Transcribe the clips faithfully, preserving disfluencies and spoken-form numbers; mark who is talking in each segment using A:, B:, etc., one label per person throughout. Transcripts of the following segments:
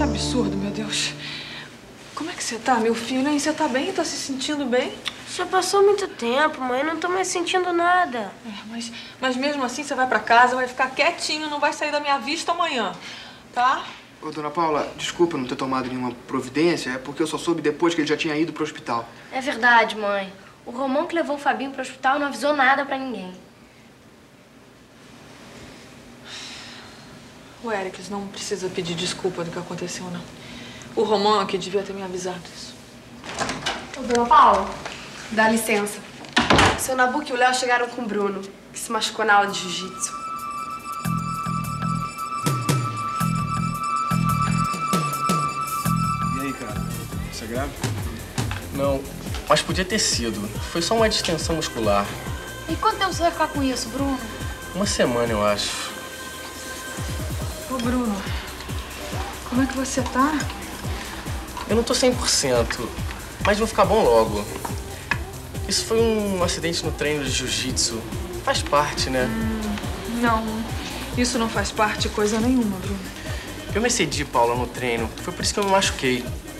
A: absurdo, meu Deus. Como é que você tá, meu filho, hein? Você tá bem? Tá se sentindo bem?
B: Já passou muito tempo, mãe. Eu não tô mais sentindo nada.
A: É, mas, mas mesmo assim você vai pra casa, vai ficar quietinho, não vai sair da minha vista amanhã, tá?
C: Ô, dona Paula, desculpa não ter tomado nenhuma providência, é porque eu só soube depois que ele já tinha ido pro hospital.
B: É verdade, mãe. O Romão que levou o Fabinho pro hospital não avisou nada pra ninguém.
A: O Éricles não precisa pedir desculpa do que aconteceu, não. O Romão é que devia ter me avisado isso.
D: Ô, dona Paula, dá licença. O seu Nabuco e o Léo chegaram com o Bruno, que se machucou na aula de jiu-jitsu.
E: E aí, cara? Você é grave?
F: Não, mas podia ter sido. Foi só uma distensão muscular.
G: E quanto tempo você vai ficar com isso, Bruno?
F: Uma semana, eu acho.
A: Ô, Bruno, como é que você tá?
F: Eu não tô cem por cento, mas vou ficar bom logo. Isso foi um acidente no treino de jiu-jitsu. Faz parte, né?
A: Hum, não, isso não faz parte de coisa nenhuma, Bruno.
F: Eu me excedi, Paula, no treino. Foi por isso que eu me machuquei.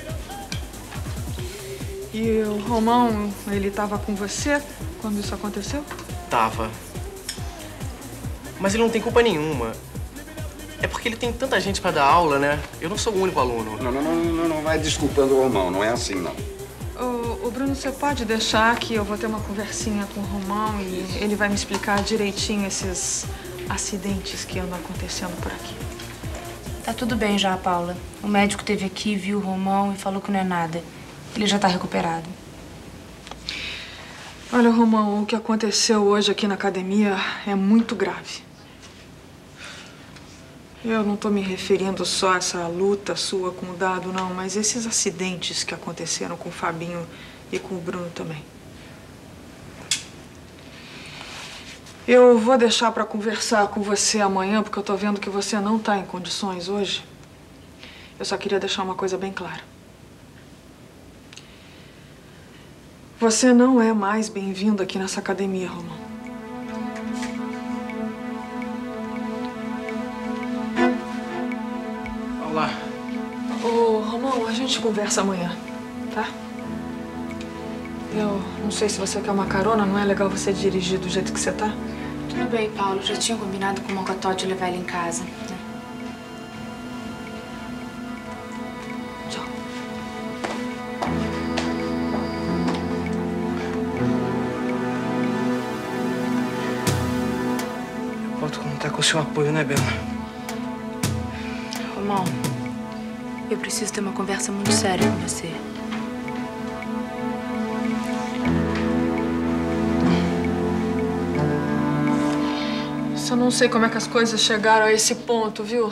A: E o Romão, ele tava com você quando isso aconteceu?
F: Tava. Mas ele não tem culpa nenhuma. É porque ele tem tanta gente pra dar aula, né? Eu não sou o único aluno.
H: Não, não, não, não, não vai desculpando o Romão. Não é assim, não.
A: Ô, ô, Bruno, você pode deixar que eu vou ter uma conversinha com o Romão e ele vai me explicar direitinho esses acidentes que andam acontecendo por aqui.
I: Tá tudo bem já, Paula. O médico esteve aqui, viu o Romão e falou que não é nada. Ele já tá recuperado.
A: Olha, Romão, o que aconteceu hoje aqui na academia é muito grave. Eu não tô me referindo só a essa luta sua com o Dado, não, mas esses acidentes que aconteceram com o Fabinho e com o Bruno também. Eu vou deixar pra conversar com você amanhã, porque eu tô vendo que você não tá em condições hoje. Eu só queria deixar uma coisa bem clara. Você não é mais bem-vindo aqui nessa academia, Romão.
E: Olá.
A: Ô, Romão, a gente conversa amanhã, tá? Eu não sei se você quer uma carona, não é legal você dirigir do jeito que você tá?
I: Tudo bem, Paulo. Já tinha combinado com o Mocotó de levar ele em casa, né?
A: Tchau.
C: Eu posso contar com o seu apoio, né, Bela?
I: Romão, eu preciso ter uma conversa muito séria com você.
A: Só não sei como é que as coisas chegaram a esse ponto, viu?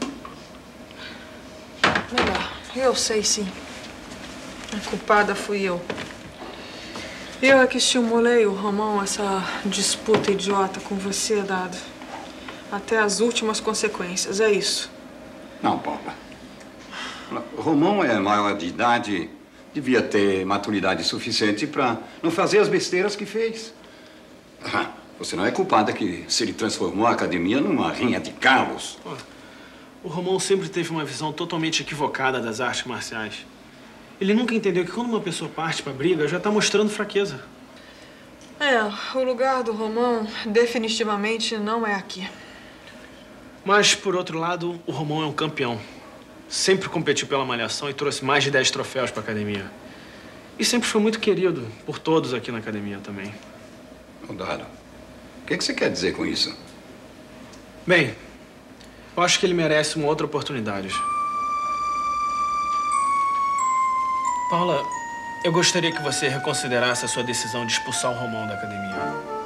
A: Melhor, eu sei sim. A culpada fui eu. Eu é que estimulei o Romão essa disputa idiota com você, Dado. Até as últimas consequências, é isso.
H: Não, Paula. O Romão é maior de idade, devia ter maturidade suficiente para não fazer as besteiras que fez. Ah, você não é culpada que se ele transformou a academia numa rinha de calos.
E: O Romão sempre teve uma visão totalmente equivocada das artes marciais. Ele nunca entendeu que quando uma pessoa parte pra briga, já tá mostrando fraqueza.
A: É, o lugar do Romão definitivamente não é aqui.
E: Mas, por outro lado, o Romão é um campeão. Sempre competiu pela malhação e trouxe mais de dez troféus pra academia. E sempre foi muito querido por todos aqui na academia também.
H: Ô, Dado, o que, que você quer dizer com isso?
E: Bem, eu acho que ele merece uma outra oportunidade. Paula, eu gostaria que você reconsiderasse a sua decisão de expulsar o Romão da academia.